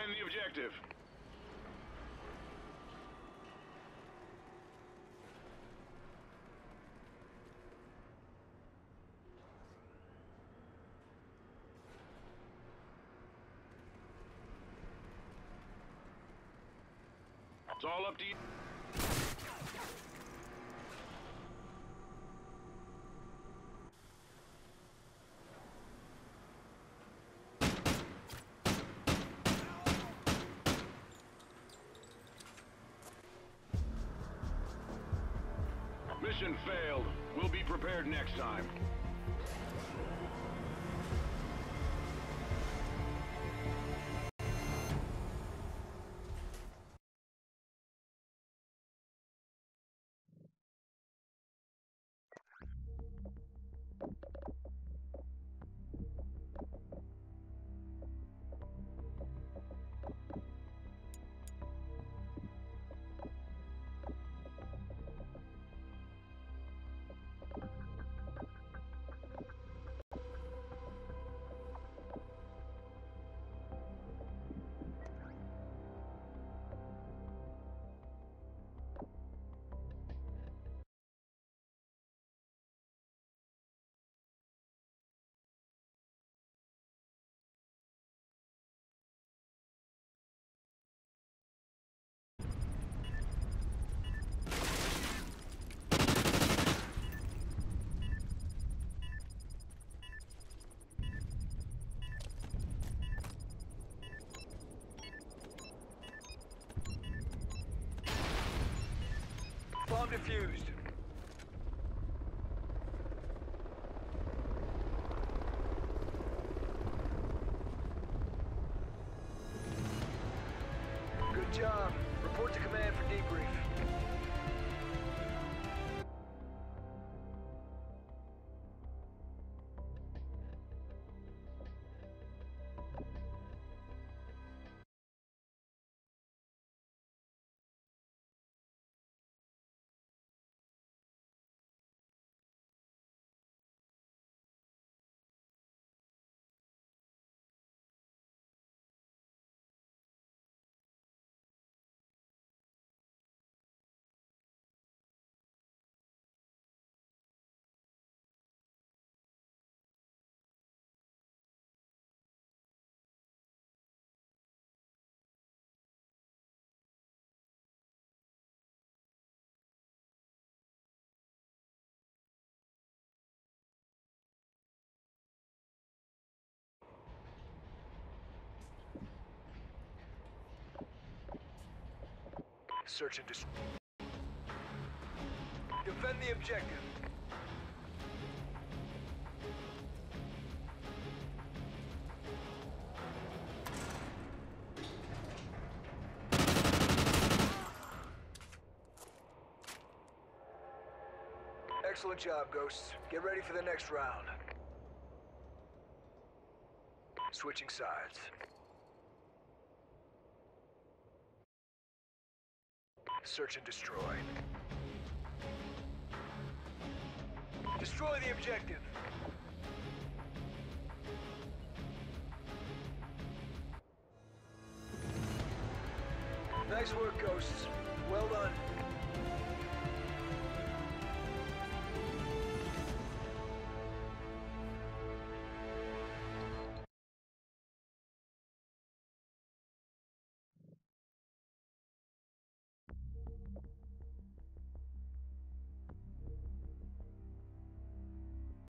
Defend the objective. It's all up to you. Mission failed. We'll be prepared next time. Bomb defused. Good job. Report to command for debrief. Search and destroy. Defend the objective. Excellent job, Ghosts. Get ready for the next round. Switching sides. Search and destroy. Destroy the objective. Nice work, Ghosts. Well done.